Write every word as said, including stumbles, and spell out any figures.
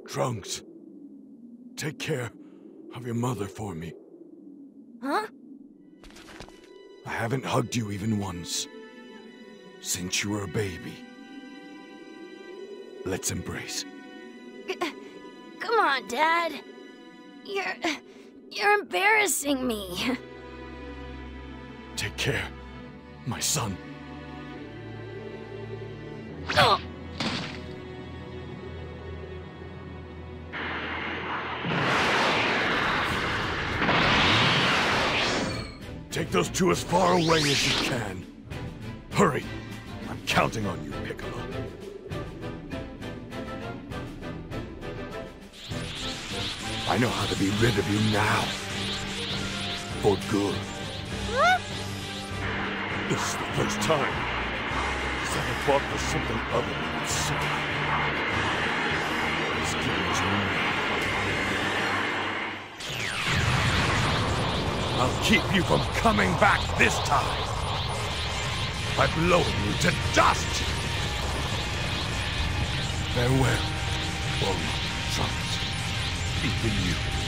Trunks, take care of your mother for me. Huh? I haven't hugged you even once since you were a baby. Let's embrace. Come on, Dad. You're... you're embarrassing me. Take care, my son. Oh. Take those two as far away as you can. Hurry! I'm counting on you, Piccolo. I know how to be rid of you now. For good. Huh? This is the first time since I fought for something other than itself. It's given to me. I'll keep you from coming back this time by blowing you to dust! Farewell, Bulma, Trunks, even you.